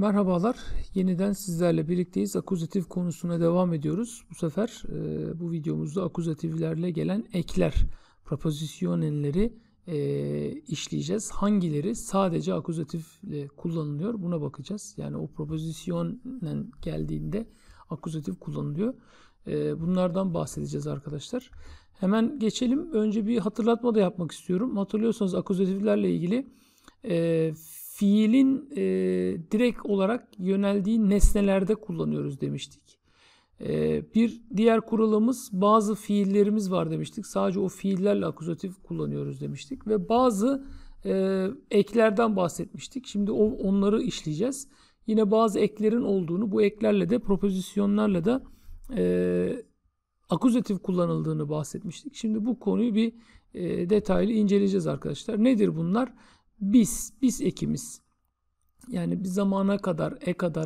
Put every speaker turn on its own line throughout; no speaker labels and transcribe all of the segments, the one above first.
Merhabalar, yeniden sizlerle birlikteyiz. Akuzatif konusuna devam ediyoruz. Bu sefer bu videomuzda akuzatiflerle gelen ekler, preposisyonelleri işleyeceğiz. Hangileri sadece akuzatifle kullanılıyor buna bakacağız. Yani o preposisyonel geldiğinde akuzatif kullanılıyor. Bunlardan bahsedeceğiz arkadaşlar. Hemen geçelim. Önce bir hatırlatma da yapmak istiyorum. Hatırlıyorsanız akuzatiflerle ilgili fiilin direkt olarak yöneldiği nesnelerde kullanıyoruz demiştik. Bir diğer kuralımız bazı fiillerimiz var demiştik. Sadece o fiillerle akuzatif kullanıyoruz demiştik. Ve bazı eklerden bahsetmiştik. Şimdi onları işleyeceğiz. Yine bazı eklerin olduğunu, bu eklerle de preposisyonlarla da akuzatif kullanıldığını bahsetmiştik. Şimdi bu konuyu bir detaylı inceleyeceğiz arkadaşlar. Nedir bunlar? Bis ekimiz. Yani bir zamana kadar, kadar,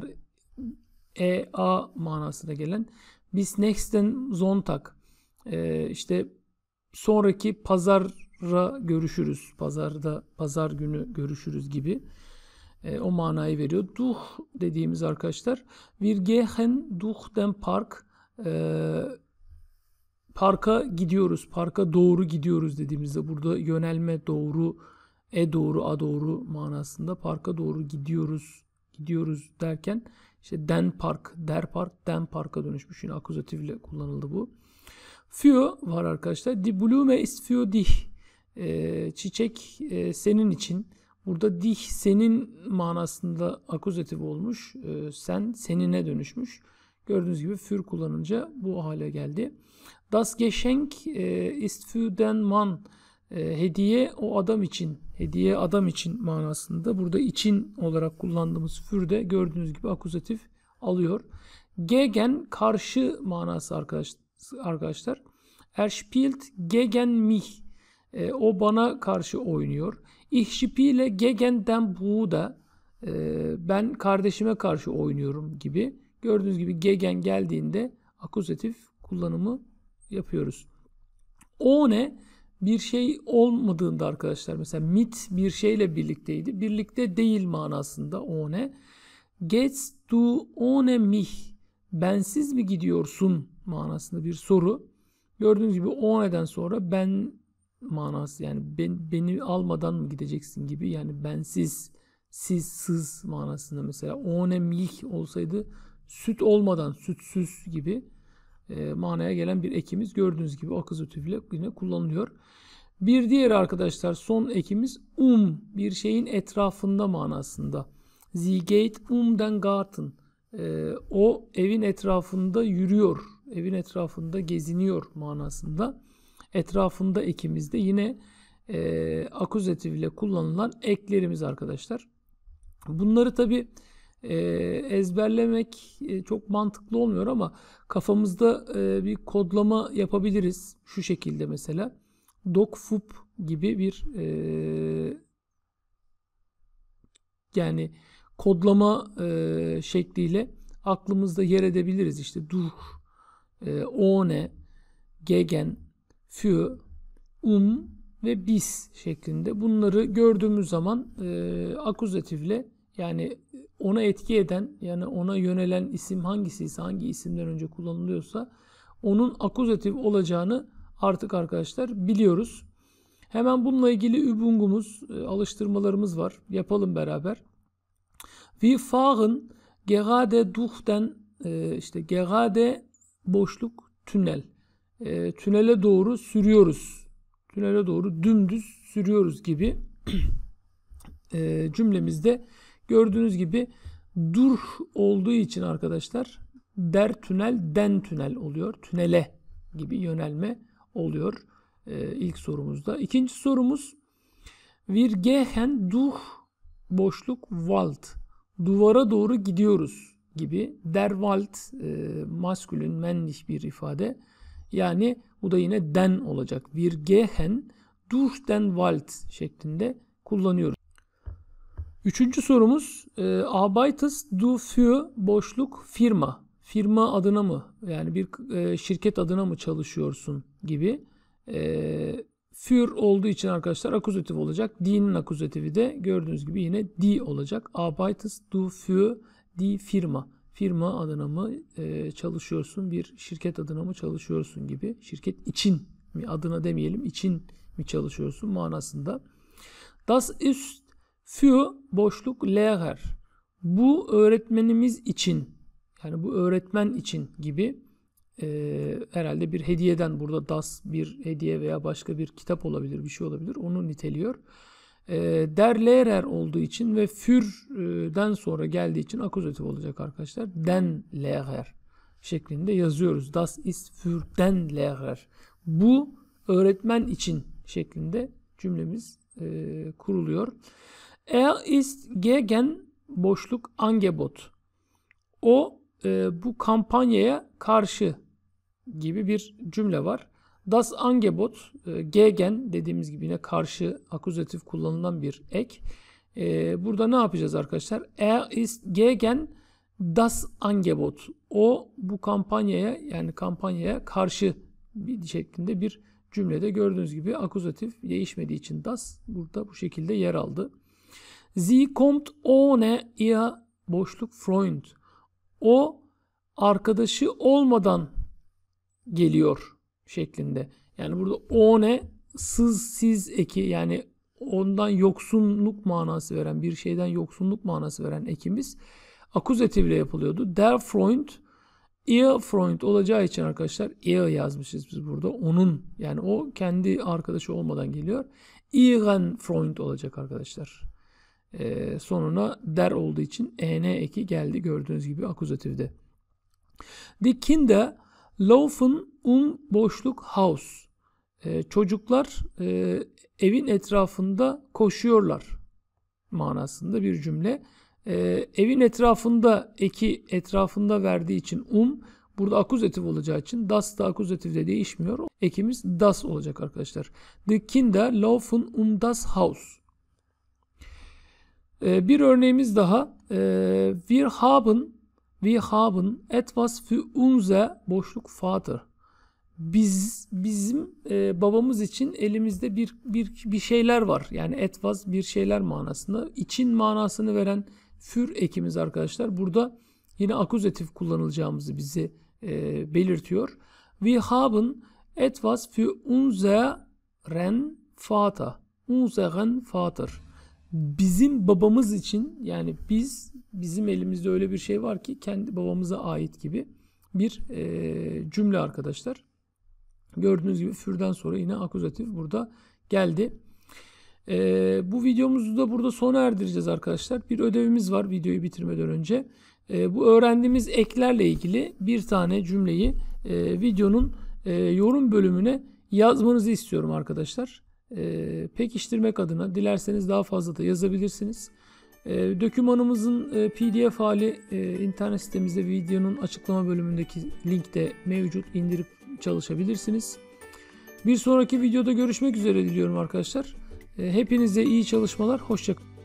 a manasına gelen bis nächsten Sonntag. İşte sonraki pazara görüşürüz. Pazar günü görüşürüz gibi. O manayı veriyor. Durch dediğimiz arkadaşlar. Wir gehen durch den Park. Parka gidiyoruz. Parka doğru gidiyoruz dediğimizde burada yönelme doğru, doğru, a doğru manasında parka doğru gidiyoruz derken işte den Park, der Park, den Park'a dönüşmüş. Yine akuzatifle kullanıldı bu. Für var arkadaşlar. Die Blume ist für dich. Çiçek senin için. Burada dich senin manasında akuzatif olmuş. Sen senine dönüşmüş. Gördüğünüz gibi für kullanınca bu hale geldi. Das Geschenk ist für den Mann. Hediye o adam için. Hediye adam için manasında. Burada için olarak kullandığımız für de gördüğünüz gibi akuzatif alıyor. Gegen karşı manası arkadaşlar. Er spielt gegen mich. O bana karşı oynuyor. Ich spiele gegen den Bruder. Ben kardeşime karşı oynuyorum gibi. Gördüğünüz gibi gegen geldiğinde akuzatif kullanımı yapıyoruz. Ohne bir şey olmadığında arkadaşlar, mesela mit bir şeyle birlikteydi. Birlikte değil manasında ohne. Gehst du ohne mich? Bensiz mi gidiyorsun manasında bir soru. Gördüğünüz gibi ohne'den sonra ben manası, yani beni almadan mı gideceksin gibi, yani bensiz, sizsiz manasında. Mesela ohne mich olsaydı süt olmadan, sütsüz gibi manaya gelen bir ekimiz gördüğünüz gibi akuzatifle yine kullanılıyor. Bir diğer arkadaşlar son ekimiz bir şeyin etrafında manasında. Sie geht den Garten. O evin etrafında yürüyor. Evin etrafında geziniyor manasında. Etrafında ekimiz de yine akuzatifle kullanılan eklerimiz arkadaşlar. Bunları tabi ezberlemek çok mantıklı olmuyor ama kafamızda bir kodlama yapabiliriz. Şu şekilde mesela. Dokfup gibi bir yani kodlama şekliyle aklımızda yer edebiliriz. İşte durch, ohne, gegen, für, ve bis şeklinde. Bunları gördüğümüz zaman akuzatifle, yani ona etki eden, yani ona yönelen isim hangisiyse, hangi isimden önce kullanılıyorsa onun akuzatif olacağını artık arkadaşlar biliyoruz. Hemen bununla ilgili übungumuz, alıştırmalarımız var. Yapalım beraber. Wir fahren gerade durch den, işte gerade boşluk tünel. Tünele doğru sürüyoruz. Tünele doğru dümdüz sürüyoruz gibi cümlemizde gördüğünüz gibi dur olduğu için arkadaşlar der tünel, den tünel oluyor. Tünele gibi yönelme oluyor ilk sorumuzda. İkinci sorumuz wir gehen durch boşluk Wald. Duvara doğru gidiyoruz gibi. Der Wald maskülün, männlich bir ifade. Yani bu da yine den olacak. Wir gehen durch den Wald şeklinde kullanıyoruz. Üçüncü sorumuz arbeitest du für boşluk firma. Firma adına mı, yani bir şirket adına mı çalışıyorsun gibi. für olduğu için arkadaşlar akuzatif olacak. Die'nin akuzatifi de gördüğünüz gibi yine die olacak. Arbeitest du für die Firma? Firma adına mı çalışıyorsun? Bir şirket adına mı çalışıyorsun gibi. Şirket için mi, adına demeyelim, için mi çalışıyorsun manasında. Das ist für boşluk Lehrer. Bu öğretmenimiz için, yani bu öğretmen için gibi. Herhalde bir hediyeden, burada das bir hediye veya başka bir kitap olabilir, bir şey olabilir. Onu niteliyor. Der Lehrer olduğu için ve für'den sonra geldiği için akuzatif olacak arkadaşlar. Den Lehrer şeklinde yazıyoruz. Das ist für den Lehrer. Bu öğretmen için şeklinde cümlemiz kuruluyor. Er ist gegen boşluk Angebot. O bu kampanyaya karşı gibi bir cümle var. Das Angebot, gegen dediğimiz gibi yine karşı akuzatif kullanılan bir ek. Burada ne yapacağız arkadaşlar? Er ist gegen das Angebot. O bu kampanyaya, yani kampanyaya karşı bir şeklinde bir cümlede gördüğünüz gibi akuzatif değişmediği için das burada bu şekilde yer aldı. Sie kommt ohne ihr boşluk Freund. O arkadaşı olmadan geliyor şeklinde. Yani burada ohne siz eki, yani ondan yoksunluk manası veren, bir şeyden yoksunluk manası veren ekimiz akuzatifle yapılıyordu. Der Freund, ihr Freund olacağı için arkadaşlar ihr yazmışız biz burada. Onun, yani o kendi arkadaşı olmadan geliyor. Ihren Freund olacak arkadaşlar. Sonuna der olduğu için en eki geldi gördüğünüz gibi akuzatifde. Die Kinder laufen boşluk Haus. Çocuklar evin etrafında koşuyorlar manasında bir cümle. Evin etrafında eki etrafında verdiği için burada akuzatif olacağı için das da akuzatifde değişmiyor. Ekimiz das olacak arkadaşlar. Die Kinder laufen das Haus. Bir örneğimiz daha. Wir haben etwas für unser boşluk Vater. Bizim babamız için elimizde bir şeyler var. Yani etwas bir şeyler manasında. İçin manasını veren für ekimiz arkadaşlar. Burada yine akuzatif kullanılacağımızı bize belirtiyor. Wir haben etwas für unseren Vater. Unseren Vater. Bizim babamız için, yani bizim elimizde öyle bir şey var ki kendi babamıza ait gibi bir cümle arkadaşlar. Gördüğünüz gibi für'den sonra yine akuzatif burada geldi. Bu videomuzu da burada sona erdireceğiz arkadaşlar. Bir ödevimiz var videoyu bitirmeden önce. Bu öğrendiğimiz eklerle ilgili bir tane cümleyi videonun yorum bölümüne yazmanızı istiyorum arkadaşlar. Pekiştirmek adına dilerseniz daha fazla da yazabilirsiniz. Dokümanımızın PDF hali internet sitemizde videonun açıklama bölümündeki linkte mevcut, indirip çalışabilirsiniz. Bir sonraki videoda görüşmek üzere diliyorum arkadaşlar. Hepinize iyi çalışmalar, hoşça kalın.